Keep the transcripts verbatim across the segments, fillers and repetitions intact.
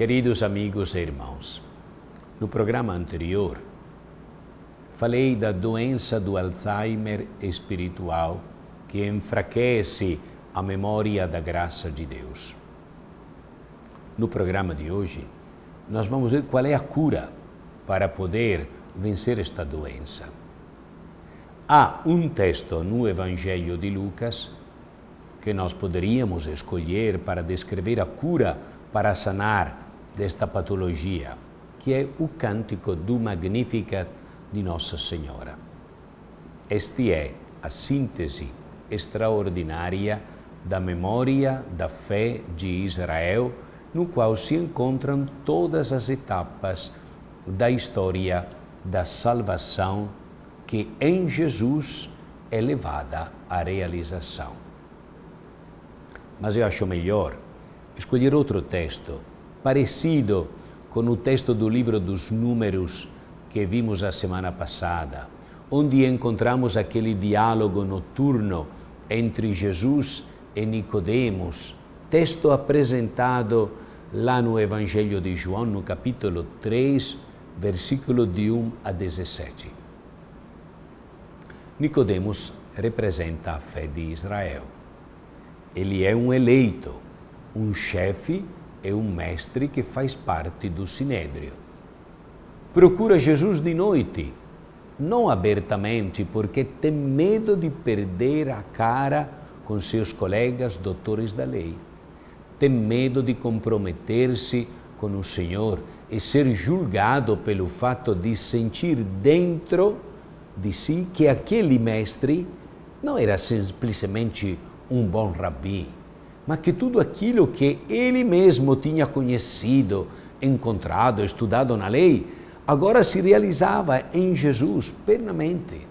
Queridos amigos e irmãos, no programa anterior, falei da doença do Alzheimer espiritual que enfraquece a memória da graça de Deus. No programa de hoje, nós vamos ver qual é a cura para poder vencer esta doença. Há um texto no Evangelho de Lucas que nós poderíamos escolher para descrever a cura para sanar desta patologia, que é o cântico do Magnificat de Nossa Senhora. Este é a síntese extraordinária da memória da fé de Israel, no qual se encontram todas as etapas da história da salvação que em Jesus é levada à realização. Mas eu acho melhor escolher outro texto, parecido com o texto do livro dos Números que vimos a semana passada, onde encontramos aquele diálogo noturno entre Jesus e Nicodemos, texto apresentado lá no Evangelho de João, no capítulo três, versículo de um a dezessete. Nicodemos representa a fé de Israel. Ele é um eleito, um chefe e um mestre que faz parte do Sinédrio. Procura Jesus de noite, não abertamente, porque tem medo de perder a cara com seus colegas doutores da lei. Tem medo de comprometer-se com o Senhor e ser julgado pelo fato de sentir dentro de si que aquele mestre não era simplesmente um bom rabi, mas que tudo aquilo que ele mesmo tinha conhecido, encontrado, estudado na lei, agora se realizava em Jesus plenamente.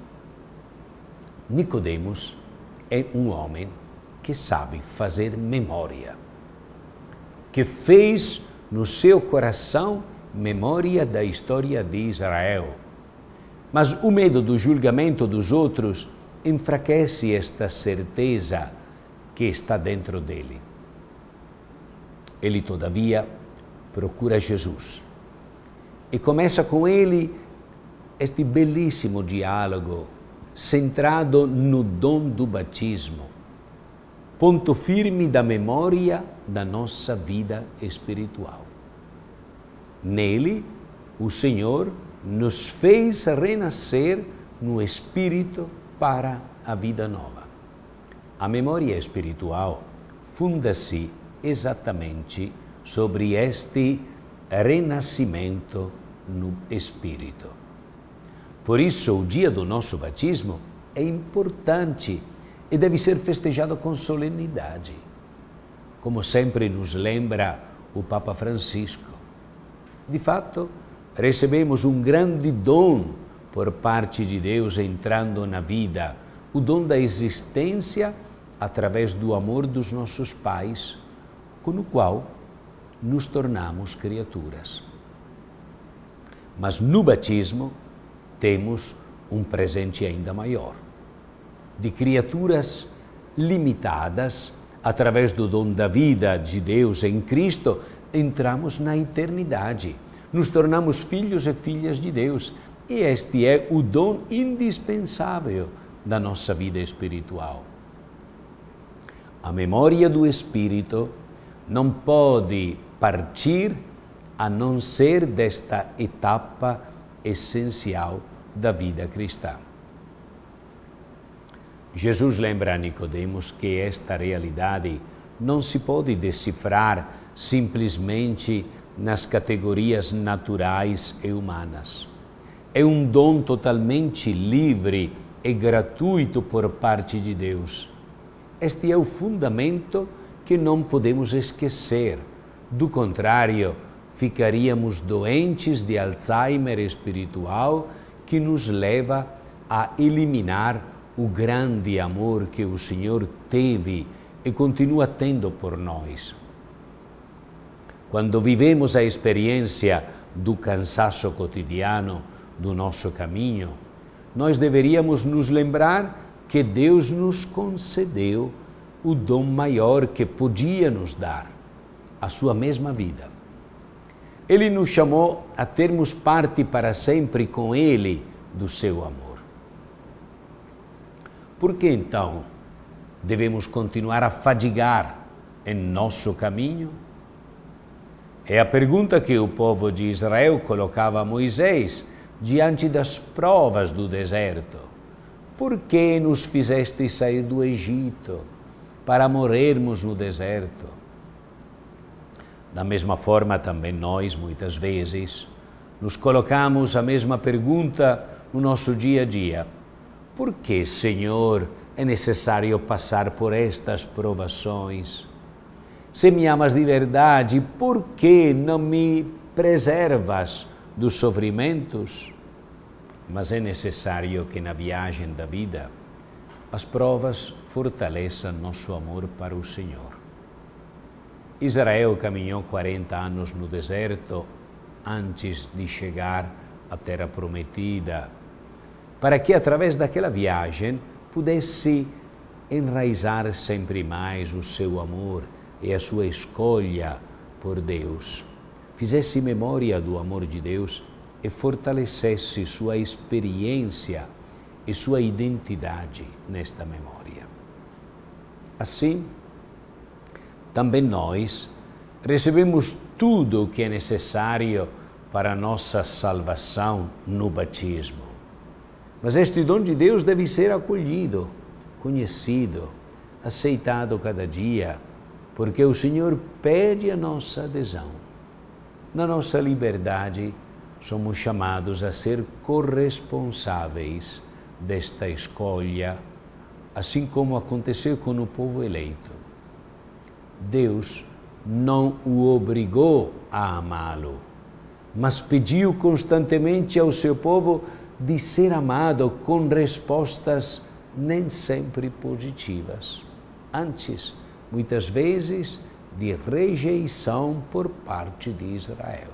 Nicodemos é um homem que sabe fazer memória, que fez no seu coração memória da história de Israel. Mas o medo do julgamento dos outros enfraquece esta certeza que está dentro dele. Ele, todavia, procura Jesus e começa com ele este belíssimo diálogo centrado no dom do batismo, ponto firme da memória da nossa vida espiritual. Nele, o Senhor nos fez renascer no Espírito para a vida nova. A memória espiritual funda-se exatamente sobre este renascimento no Espírito. Por isso, o dia do nosso batismo é importante e deve ser festejado com solenidade, como sempre nos lembra o Papa Francisco. De fato, recebemos um grande dom por parte de Deus entrando na vida, o dom da existência através do amor dos nossos pais, com o qual nos tornamos criaturas. Mas no batismo temos um presente ainda maior, de criaturas limitadas, através do dom da vida de Deus em Cristo, entramos na eternidade, nos tornamos filhos e filhas de Deus, e este é o dom indispensável da nossa vida espiritual. A memória do Espírito não pode partir a não ser desta etapa essencial da vida cristã. Jesus lembra a Nicodemos que esta realidade não se pode decifrar simplesmente nas categorias naturais e humanas. É um dom totalmente livre e gratuito por parte de Deus. Este é o fundamento que não podemos esquecer. Do contrário, ficaríamos doentes de Alzheimer espiritual que nos leva a eliminar o grande amor que o Senhor teve e continua tendo por nós. Quando vivemos a experiência do cansaço cotidiano do nosso caminho, nós deveríamos nos lembrar que Deus nos concedeu o dom maior que podia nos dar, a sua mesma vida. Ele nos chamou a termos parte para sempre com Ele do seu amor. Por que então devemos continuar a fadigar em nosso caminho? É a pergunta que o povo de Israel colocava a Moisés diante das provas do deserto. Por que nos fizeste sair do Egito para morrermos no deserto? Da mesma forma, também nós, muitas vezes, nos colocamos a mesma pergunta no nosso dia a dia. Por que, Senhor, é necessário passar por estas provações? Se me amas de verdade, por que não me preservas dos sofrimentos? Mas é necessário que na viagem da vida as provas fortaleçam nosso amor para o Senhor. Israel caminhou quarenta anos no deserto antes de chegar à Terra Prometida, para que através daquela viagem pudesse enraizar sempre mais o seu amor e a sua escolha por Deus, fizesse memória do amor de Deus e fortalecesse sua experiência e sua identidade nesta memória. Assim, também nós recebemos tudo o que é necessário para a nossa salvação no batismo. Mas este dom de Deus deve ser acolhido, conhecido, aceitado cada dia, porque o Senhor pede a nossa adesão. Na nossa liberdade, somos chamados a ser corresponsáveis desta escolha, assim como aconteceu com o povo eleito. Deus não o obrigou a amá-lo, mas pediu constantemente ao seu povo de ser amado com respostas nem sempre positivas. Antes, muitas vezes, de rejeição por parte de Israel.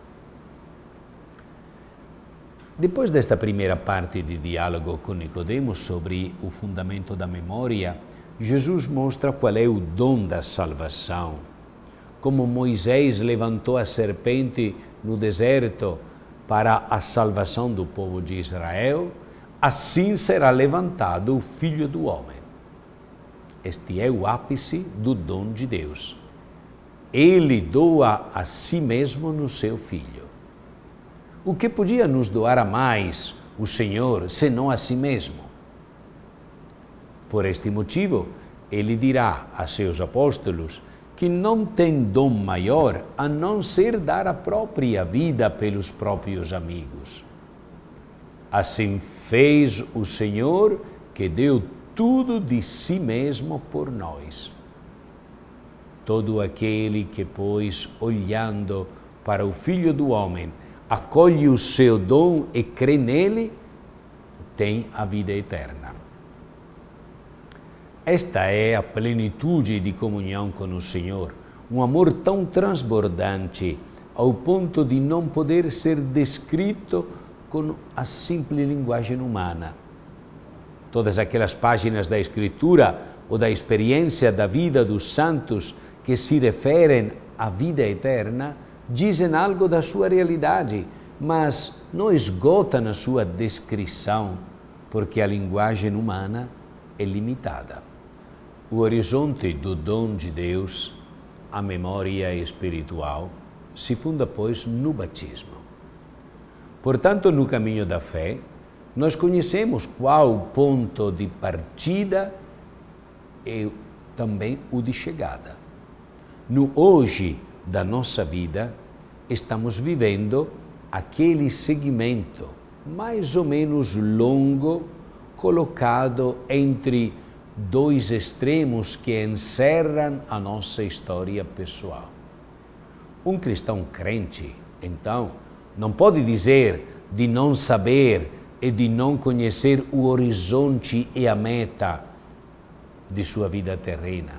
Depois desta primeira parte de diálogo com Nicodemos sobre o fundamento da memória, Jesus mostra qual é o dom da salvação. Como Moisés levantou a serpente no deserto para a salvação do povo de Israel, assim será levantado o Filho do Homem. Este é o ápice do dom de Deus. Ele doa a si mesmo no seu Filho. O que podia nos doar a mais o Senhor, senão a si mesmo? Por este motivo, ele dirá a seus apóstolos que não tem dom maior a não ser dar a própria vida pelos próprios amigos. Assim fez o Senhor, que deu tudo de si mesmo por nós. Todo aquele que, pois, olhando para o Filho do Homem, acolhe o seu dom e crê nele, tem a vida eterna. Esta é a plenitude de comunhão com o Senhor, um amor tão transbordante ao ponto de não poder ser descrito com a simples linguagem humana. Todas aquelas páginas da Escritura ou da experiência da vida dos santos que se referem à vida eterna dizem algo da sua realidade, mas não esgotam a sua descrição, porque a linguagem humana é limitada. O horizonte do dom de Deus, a memória espiritual, se funda, pois, no batismo. Portanto, no caminho da fé, nós conhecemos qual o ponto de partida e também o de chegada. No hoje da nossa vida, estamos vivendo aquele segmento mais ou menos longo, colocado entre dois extremos que encerram a nossa história pessoal. Um cristão crente, então, não pode dizer de não saber e de não conhecer o horizonte e a meta de sua vida terrena.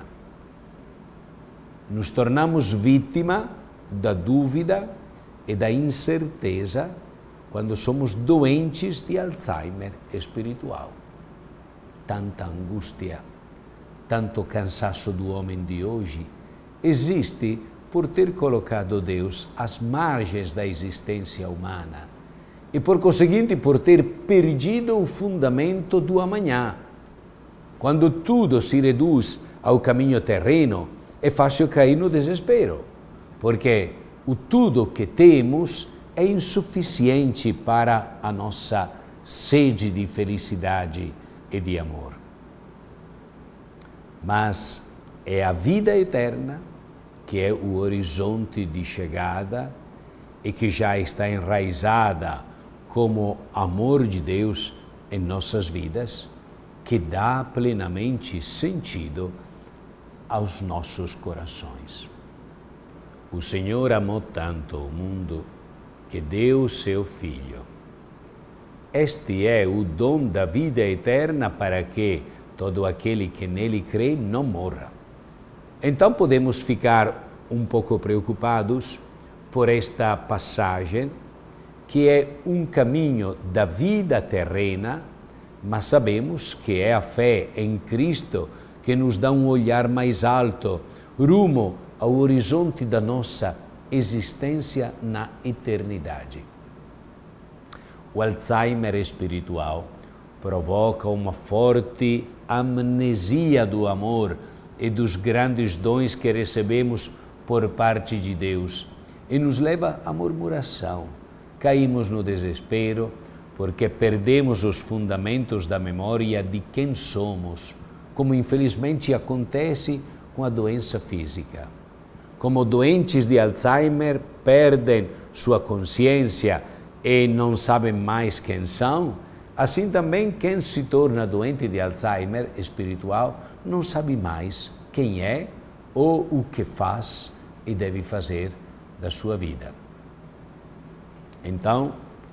Nos tornamos vítima da dúvida e da incerteza quando somos doentes de Alzheimer espiritual. Tanta angústia, tanto cansaço do homem de hoje existe por ter colocado Deus às margens da existência humana e, por conseguinte, por ter perdido o fundamento do amanhã. Quando tudo se reduz ao caminho terreno, é fácil cair no desespero, porque o tudo que temos é insuficiente para a nossa sede de felicidade e de amor. Mas é a vida eterna que é o horizonte de chegada e que já está enraizada como amor de Deus em nossas vidas, que dá plenamente sentido aos nossos corações. O Senhor amou tanto o mundo que deu seu Filho. Este é o dom da vida eterna para que todo aquele que nele crê não morra. Então podemos ficar um pouco preocupados por esta passagem, que é um caminho da vida terrena, mas sabemos que é a fé em Cristo que nos dá um olhar mais alto, rumo ao horizonte da nossa existência na eternidade. O Alzheimer espiritual provoca uma forte amnesia do amor e dos grandes dons que recebemos por parte de Deus e nos leva à murmuração. Caímos no desespero porque perdemos os fundamentos da memória de quem somos, como infelizmente acontece com a doença física. Como doentes de Alzheimer perdem sua consciência e não sabem mais quem são, assim também quem se torna doente de Alzheimer espiritual não sabe mais quem é ou o que faz e deve fazer da sua vida. Então,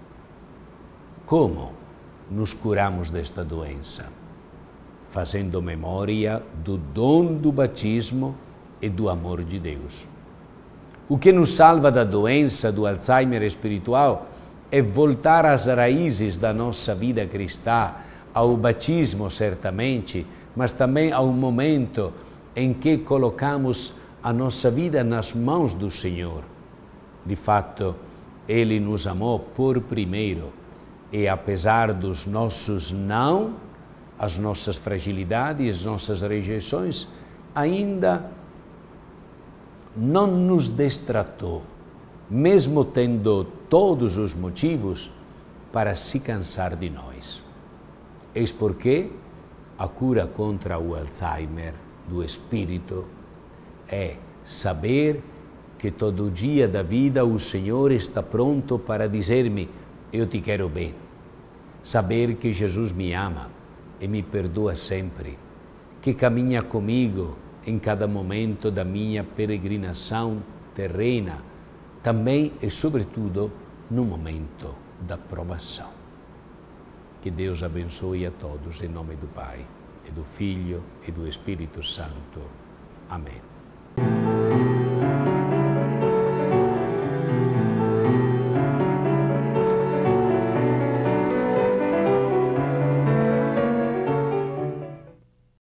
como nos curamos desta doença? Fazendo memória do dom do batismo e do amor de Deus. O que nos salva da doença do Alzheimer espiritual é voltar às raízes da nossa vida cristã, ao batismo certamente, mas também ao momento em que colocamos a nossa vida nas mãos do Senhor. De fato, Ele nos amou por primeiro e, apesar dos nossos não, as nossas fragilidades, as nossas rejeições, ainda não nos destratou, mesmo tendo todos os motivos para se cansar de nós. Eis porque a cura contra o Alzheimer do espírito é saber que todo dia da vida o Senhor está pronto para dizer-me: eu te quero bem. Saber que Jesus me ama e me perdoa sempre, que caminha comigo em cada momento da minha peregrinação terrena, também e sobretudo no momento da provação. Que Deus abençoe a todos em nome do Pai, e do Filho e do Espírito Santo. Amém.